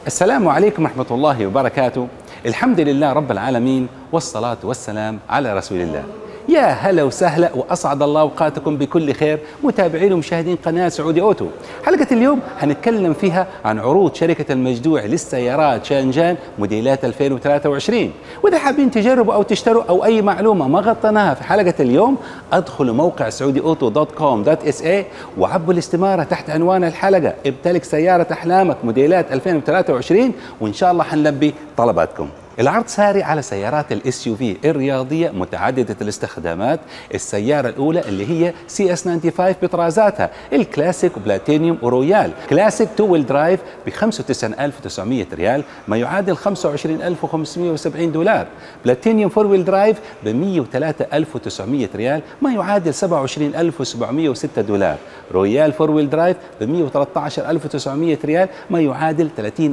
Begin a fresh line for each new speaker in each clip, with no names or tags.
السلام عليكم ورحمة الله وبركاته. الحمد لله رب العالمين، والصلاة والسلام على رسول الله. يا هلا وسهلا، وأسعد الله أوقاتكم بكل خير متابعين ومشاهدين قناة سعودي أوتو. حلقة اليوم هنتكلم فيها عن عروض شركة المجدوع للسيارات شانجان موديلات 2023. وإذا حابين تجربوا أو تشتروا أو أي معلومة ما غطيناها في حلقة اليوم، ادخلوا موقع saudiauto.com.sa وعبوا الاستمارة تحت عنوان الحلقة امتلك سيارة أحلامك موديلات 2023، وإن شاء الله حنلبي طلباتكم. العرض ساري على سيارات الاس يو في الرياضيه متعدده الاستخدامات. السياره الاولى اللي هي سي اس 95 بطرازاتها الكلاسيك وبلاتينيوم ورويال. كلاسيك تو ويل درايف ب 95900 ريال ما يعادل 25570 دولار. بلاتينيوم فور ويل درايف ب 103900 ريال ما يعادل 27706 دولار. رويال فور ويل درايف ب 113900 ريال ما يعادل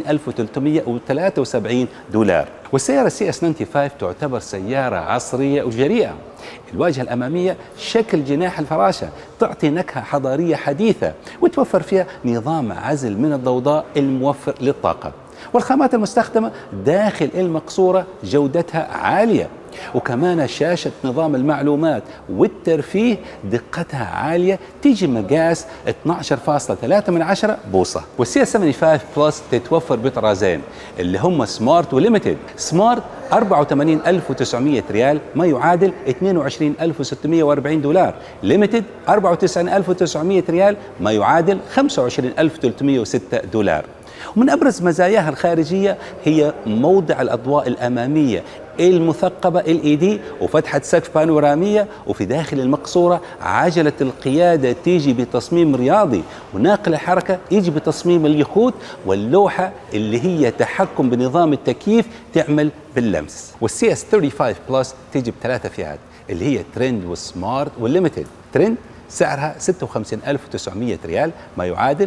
30373 دولار. والسيارة سي اس 95 تعتبر سيارة عصرية وجريئة. الواجهة الأمامية شكل جناح الفراشة تعطي نكهة حضارية حديثة، وتوفر فيها نظام عزل من الضوضاء الموفر للطاقة. والخامات المستخدمة داخل المقصورة جودتها عالية، وكمان شاشة نظام المعلومات والترفيه دقتها عالية، تيجي مقاس 12.3 بوصة. والسي اس 75 بلس تتوفر بطرازين اللي هم سمارت وليمتد. سمارت 84900 ريال ما يعادل 22640 دولار. ليمتد 94900 ريال ما يعادل 25306 دولار. ومن أبرز مزاياها الخارجية هي موضع الأضواء الأمامية المثقبة LED، وفتحة سقف بانورامية، وفي داخل المقصورة عجلة القيادة تيجي بتصميم رياضي، وناقل الحركة يجي بتصميم اليخوت، واللوحة اللي هي تحكم بنظام التكييف تعمل باللمس. والسي اس 35 بلس تيجي بثلاثة فئات اللي هي ترند والسمارت والليمتد. ترند سعرها 56900 ريال ما يعادل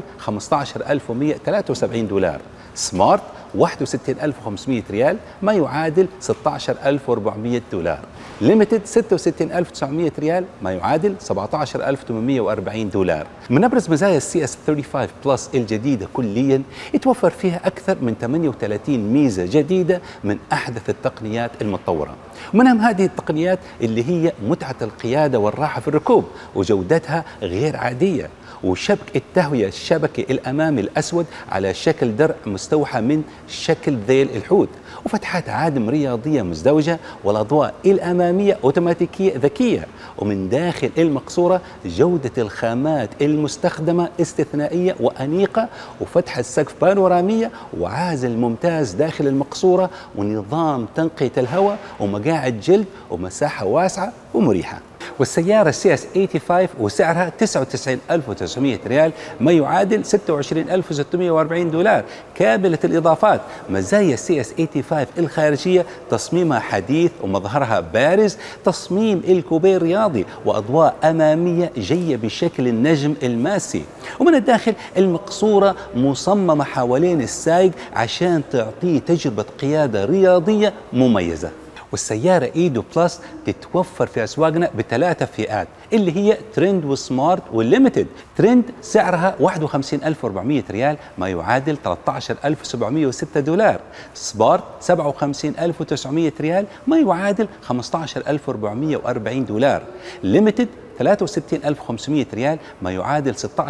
15173 دولار. سمارت 61500 ريال ما يعادل 16400 دولار. ليمتد 66900 ريال ما يعادل 17840 دولار. من ابرز مزايا السي اس 35 بلس الجديده كليا يتوفر فيها اكثر من 38 ميزه جديده من احدث التقنيات المتطوره. ومن اهم هذه التقنيات اللي هي متعه القياده والراحه في الركوب، وجودتها غير عاديه. وشبك التهوية الشبكي الأمامي الأسود على شكل درع مستوحى من شكل ذيل الحوت، وفتحات عادم رياضية مزدوجة، والأضواء الأمامية أوتوماتيكية ذكية. ومن داخل المقصورة جودة الخامات المستخدمة استثنائية وأنيقة، وفتحة سقف بانورامية، وعازل ممتاز داخل المقصورة، ونظام تنقية الهواء، ومقاعد جلد، ومساحة واسعة ومريحة. والسيارة سي اس 85 وسعرها 99900 ريال ما يعادل 26640 دولار كاملة الإضافات. مزايا السي اس 85 الخارجية تصميمها حديث ومظهرها بارز، تصميم الكوبيه رياضي، وأضواء أمامية جاية بشكل النجم الماسي. ومن الداخل المقصورة مصممة حوالين السائق عشان تعطيه تجربة قيادة رياضية مميزة. والسيارة ايدو بلس تتوفر في أسواقنا بثلاثة فئات اللي هي ترند وسمارت والليمتد. ترند سعرها 51400 ريال ما يعادل 13706 دولار. سمارت 57900 ريال ما يعادل 15440 دولار. ليمتد 63500 ريال ما يعادل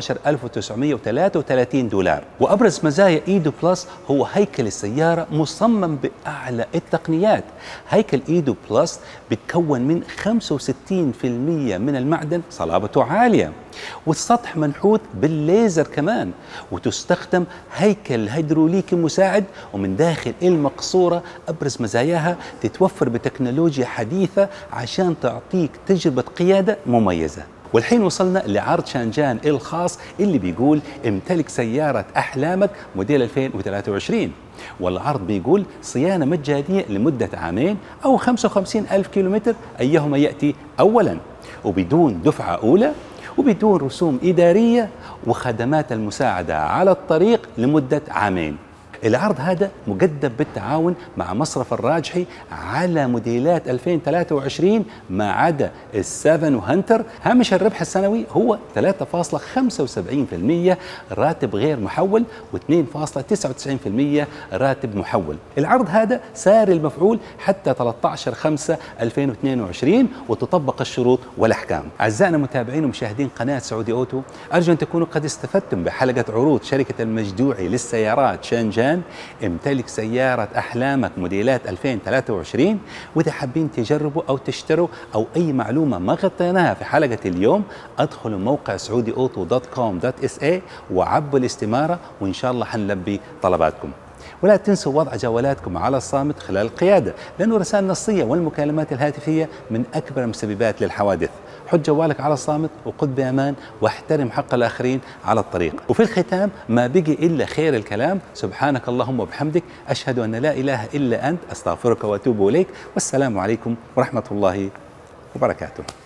16933 دولار. وأبرز مزايا ايدو بلس هو هيكل السيارة مصمم بأعلى التقنيات. هيكل ايدو بلس بتكون من 65% من المعدن صلابته عالية، والسطح منحوت بالليزر كمان، وتستخدم هيكل هيدروليكي مساعد. ومن داخل المقصورة أبرز مزاياها تتوفر بتكنولوجيا حديثة عشان تعطيك تجربة قيادة مميزة. والحين وصلنا لعرض شانجان الخاص اللي بيقول امتلك سيارة أحلامك موديل 2023. والعرض بيقول صيانة مجانية لمدة عامين أو 55,000 كيلومتر أيهما يأتي أولا، وبدون دفعة أولى، وبدون رسوم إدارية، وخدمات المساعدة على الطريق لمدة عامين. العرض هذا مقدم بالتعاون مع مصرف الراجحي على موديلات 2023 ما عدا السافن وهنتر. هامش الربح السنوي هو 3.75% راتب غير محول و2.99% راتب محول. العرض هذا ساري المفعول حتى 13/5/2022 وتطبق الشروط والأحكام. أعزائنا متابعين ومشاهدين قناة سعودي أوتو، أرجو أن تكونوا قد استفدتم بحلقة عروض شركة المجدوعي للسيارات شانجان. امتلك سيارة أحلامك موديلات 2023، وإذا حابين تجربوا أو تشتروا أو أي معلومة ما غطيناها في حلقة اليوم، أدخلوا موقع saudiauto.com.sa وعبوا الاستمارة وإن شاء الله حنلبي طلباتكم. ولا تنسوا وضع جوالاتكم على الصامت خلال القيادة، لأنه الرسائل النصية والمكالمات الهاتفية من أكبر المسببات للحوادث. حط جوالك على الصامت وقد بأمان واحترم حق الآخرين على الطريق. وفي الختام ما بقي إلا خير الكلام. سبحانك اللهم وبحمدك، أشهد أن لا إله إلا أنت، أستغفرك وأتوب إليك، والسلام عليكم ورحمة الله وبركاته.